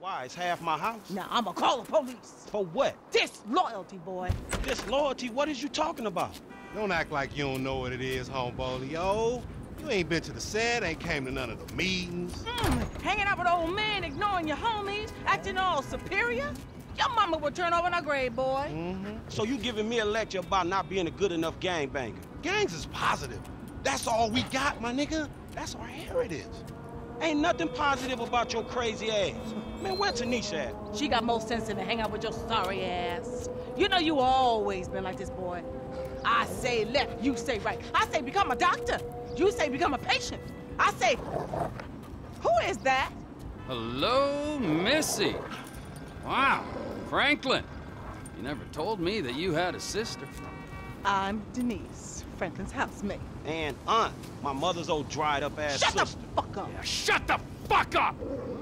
Why? It's half my house? Now, I'ma call the police. For what? Disloyalty, boy. Disloyalty? What is you talking about? Don't act like you don't know what it is, homebolio. You ain't been to the set, ain't came to none of the meetings. Hanging out with old men, ignoring your homies, acting all superior? Your mama would turn over in her grave, boy. So you giving me a lecture about not being a good enough gangbanger? Gangs is positive. That's all we got, my nigga. That's our heritage. Ain't nothing positive about your crazy ass. Man, where Tanisha at? She got more sense than to hang out with your sorry ass. You know you always been like this, boy. I say left, you say right. I say become a doctor. You say become a patient. I say, who is that? Hello, Missy. Wow, Franklin. You never told me that you had a sister. I'm Denise, Franklin's housemaid. And Aunt, my mother's old dried up ass Shut sister. the fuck up. Yeah, shut the fuck up!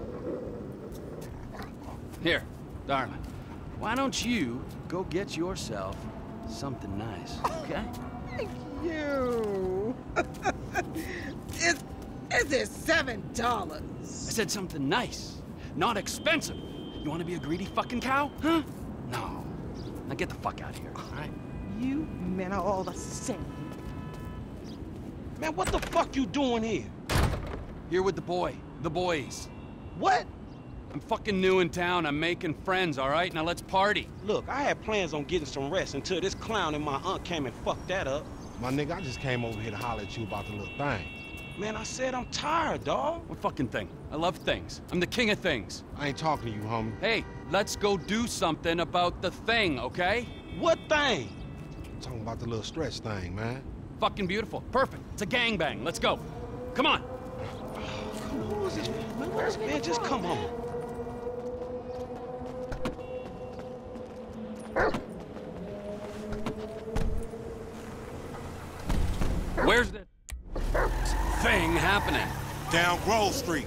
Here, darling, why don't you go get yourself something nice, okay? Thank you. Is it $7? I said something nice, not expensive. You want to be a greedy fucking cow, huh? No. Now get the fuck out of here, all right? You men are all the same. Man, what the fuck you doing here? Here with the boys. What? I'm fucking new in town. I'm making friends, all right? Now let's party. Look, I had plans on getting some rest until this clown and my aunt came and fucked that up. My nigga, I just came over here to holler at you about the little thing. Man, I said I'm tired, dawg. What fucking thing? I love things. I'm the king of things. I ain't talking to you, homie. Hey, let's go do something about the thing, okay? What thing? I'm talking about the little stretch thing, man. Fucking beautiful. Perfect. It's a gangbang. Let's go. Come on. Who is this? Man, just come on. Where's the thing happening? Down Grove Street.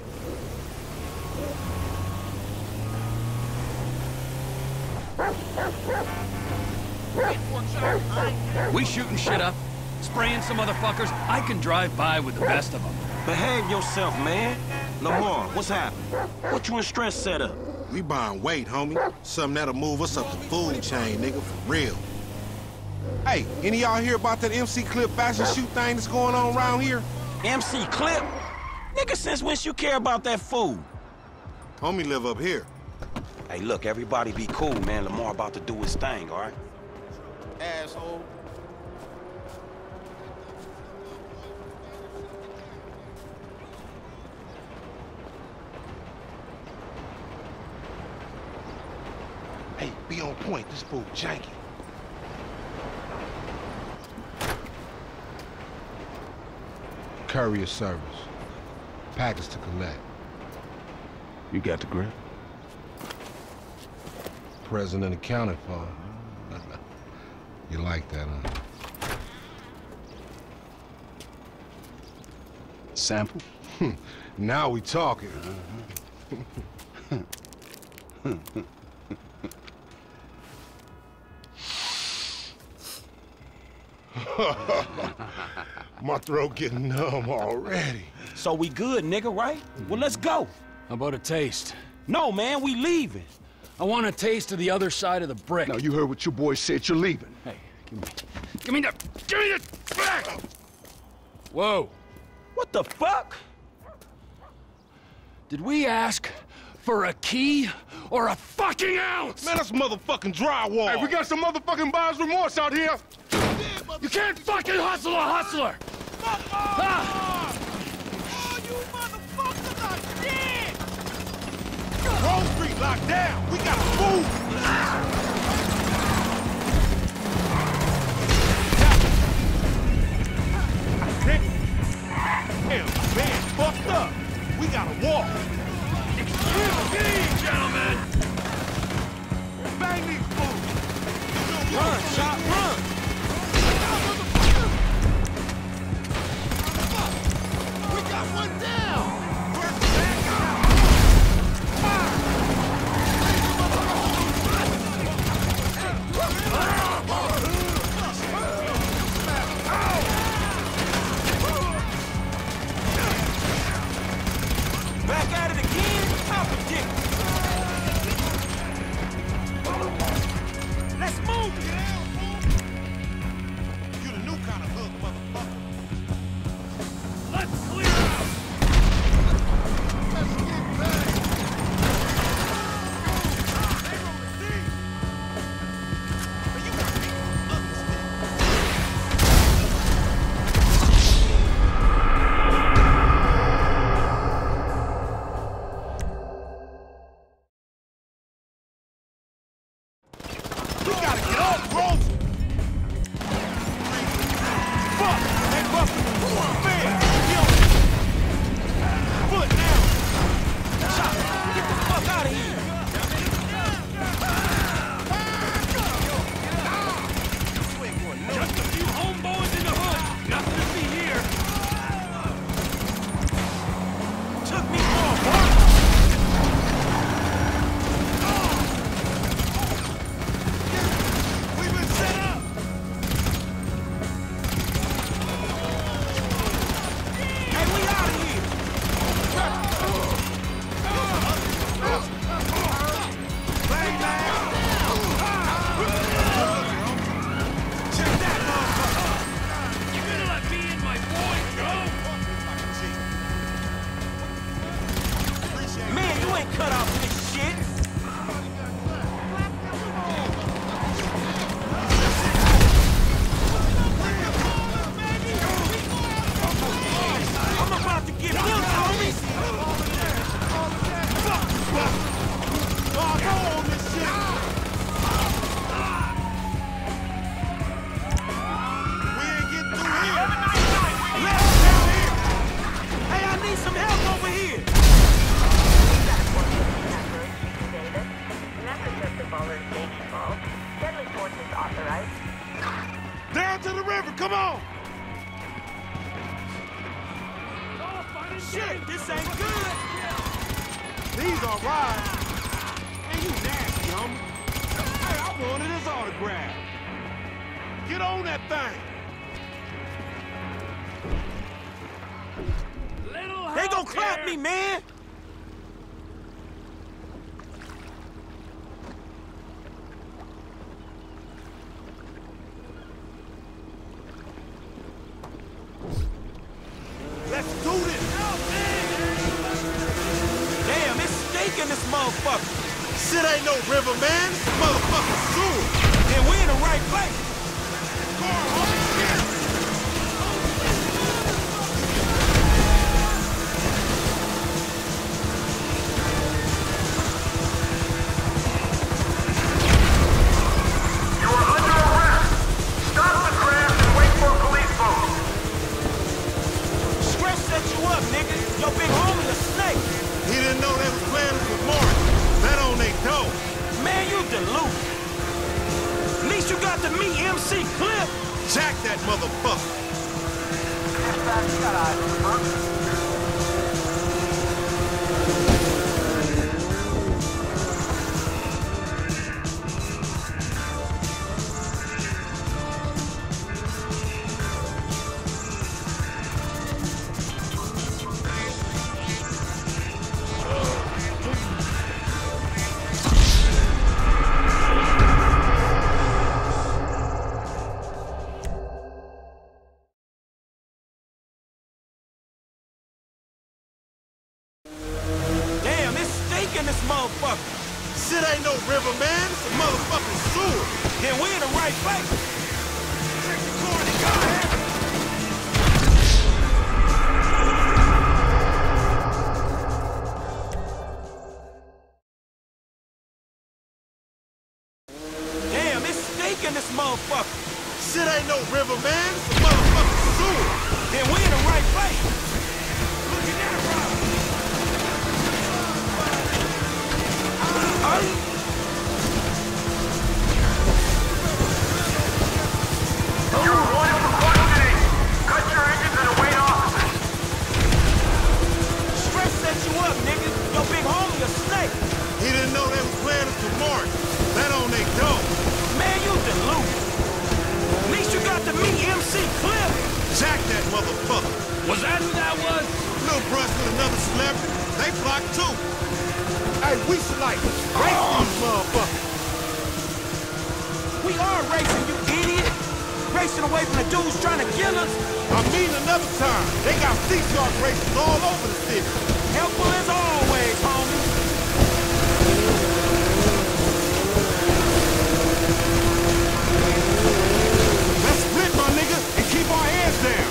We shooting shit up, spraying some motherfuckers. I can drive by with the best of them. Behave yourself, man. Lamar, what's happening? What you and Stress set up? We buying weight, homie. Something that'll move us up the food chain, nigga, for real. Hey, any of y'all hear about that MC Clip fashion shoot thing that's going on around here? MC Clip? Nigga, since when you care about that food? Homie live up here. Hey, look, everybody be cool, man. Lamar about to do his thing, all right? Asshole. Hey, be on point. This fool janky. Courier service. Package to collect. You got the grip? Present and accounted for. You like that, huh? Sample? Now we talking. My throat getting numb already. So we good, nigga, right? Well, let's go. How about a taste? No, man, we leaving. I want a taste of the other side of the brick. Now, you heard what your boy said. You're leaving. Hey, give me the back! Whoa. What the fuck? Did we ask for a key or a fucking ounce? Man, that's motherfucking drywall. Hey, we got some motherfucking buyer's remorse out here. You can't fucking hustle a hustler! Ah! Oh, you motherfuckers are dead! Grove Street locked down. We gotta move. Damn, man, fucked up. We gotta walk. Excuse me, gentlemen! Bang these fools. Run, shot, run! We got one down. You the new kind of hook, motherfucker. Let's clear out! Let's get paid. Man, you got me up this thing. We gotta get off, bro! Fuck! They busted the fair! Foot down! Chop! Get the fuck out of here! You ain't going nowhere. Just a few homeboys in the hood. Nothing to see here. Took me for a walk! We've been set up! Hey, we out of here! Bang, bang! Check that motherfucker! You gonna let me and my boy go? Man, you ain't cut out for this shit. I'm about to get killed, homies. Oh, go on this shit! We ain't getting through here! Left down here. Hey, I need some help over here. Down to the river, come on! Shit, this ain't good. These are rides. Man, you nasty, homie. Hey, I wanted his autograph. Get on that thing. Little They gon' help clap here. me, man. Let's do this. Damn, it's stinking this motherfucker. Shit ain't no river, man. It's a motherfucking sewer. And we in the right place. Car, homie, shit. You are under arrest. Stop the crash and wait for police boats. Stretch set you up, nigga. Your big homie a snake. He didn't know they was playing us with Martin. That on they dough. Man, you delusional. At least you got to meet MC Clip. Jack that motherfucker. Damn, it's stinking this motherfucker. Shit ain't no river, man. It's a motherfucking sewer. Then we in the right place. Check the corner, go ahead. Damn, it's stinking this motherfucker. Shit ain't no river, man. It's a motherfucking sewer. Then we in the right place. Look at that rock. You're wanted for questioning. Cut your engines and await officers. Stress set you up, nigga. Your big homie a snake. He didn't know they was playing us with Martin. That on they dough. Man, you delusional. At least you got to meet MC Clip. Jack that motherfucker. Was that who that was? Little brush with another celebrity. They blocked too. Hey, we should like race these motherfuckers. We are racing, you idiot! Racing away from the dudes trying to kill us. I mean another time. They got sea shark races all over the city. Helpful as always, homie. Let's split, my nigga, and keep our heads down.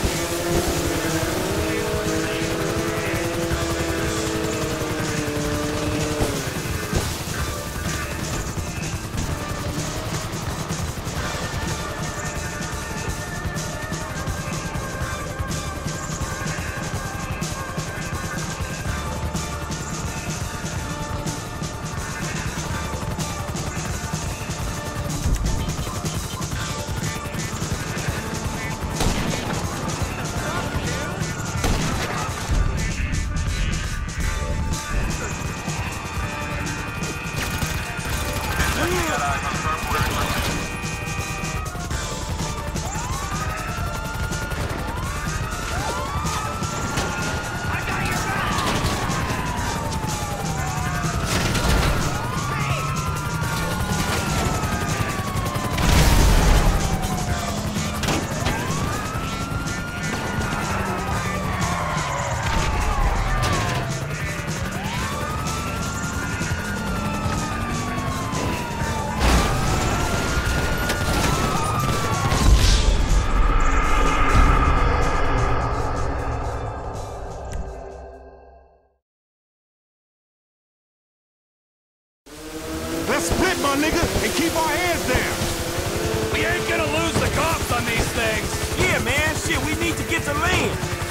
Let's split, my nigga, and keep our heads down. We ain't gonna lose the cops on these things. Yeah, man, shit, we need to get to land.